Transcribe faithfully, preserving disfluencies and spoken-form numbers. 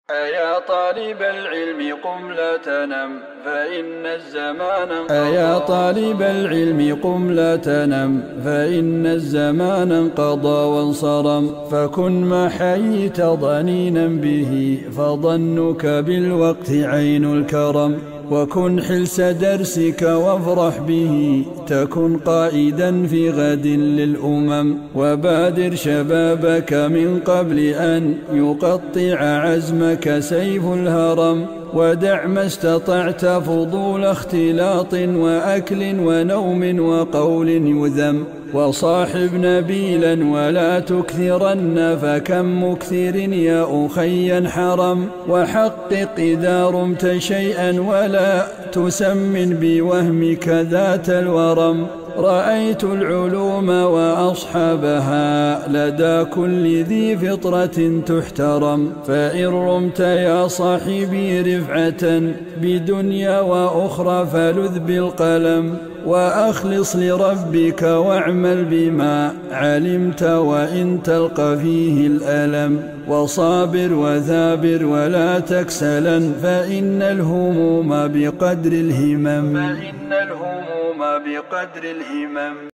أيا طالب العلم قم لا تنم فإن الزمان أيا طالب العلم قم لا تنم فإن الزمان انقضى وانصرم فكن ما حييت ضنينا به فظنك بالوقت عين الكرم وكن حلس درسك وافرح به تكن قائدا في غد للأمم وبادر شبابك من قبل أن يقطع عزمك سيف الهرم ودع ما استطعت فضول اختلاط وأكل ونوم وقول يذم وصاحب نبيلا ولا تكثرن فكم مكثر يا أخي حرم وحقق إذا رمت شيئا ولا تسمن بوهمك ذات الورم رأيت العلوم وأصحابها لدى كل ذي فطرة تحترم فإن رمت يا صاحبي رفعة بدنيا وأخرى فلذ بالقلم وأخلص لربك واعمل بما علمت وإن تلقى فيه الألم وصابر وثابر ولا تكسلا فإن الهموم بقدر الهمم فإن الهموم بقدر الهمم